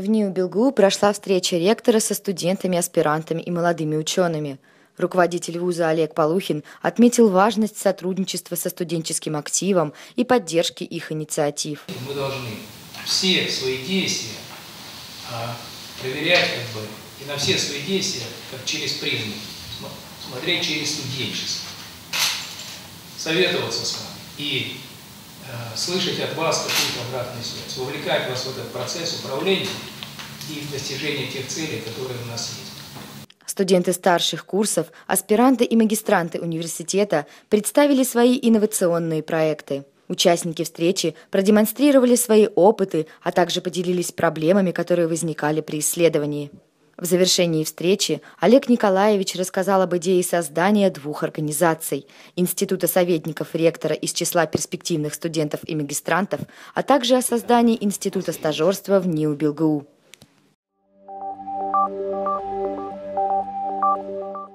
В НИУ БелГУ прошла встреча ректора со студентами, аспирантами и молодыми учеными. Руководитель вуза Олег Полухин отметил важность сотрудничества со студенческим активом и поддержки их инициатив. Мы должны все свои действия проверять и на все свои действия как через призму, смотреть через студенчество, советоваться с вами и слышать от вас какую-то обратную связь, вовлекать вас в этот процесс управления и в достижение тех целей, которые у нас есть. Студенты старших курсов, аспиранты и магистранты университета представили свои инновационные проекты. Участники встречи продемонстрировали свои опыты, а также поделились проблемами, которые возникали при исследовании. В завершении встречи Олег Николаевич рассказал об идее создания 2 организаций – Института советников ректора из числа перспективных студентов и магистрантов, а также о создании Института стажерства в НИУ БелГУ.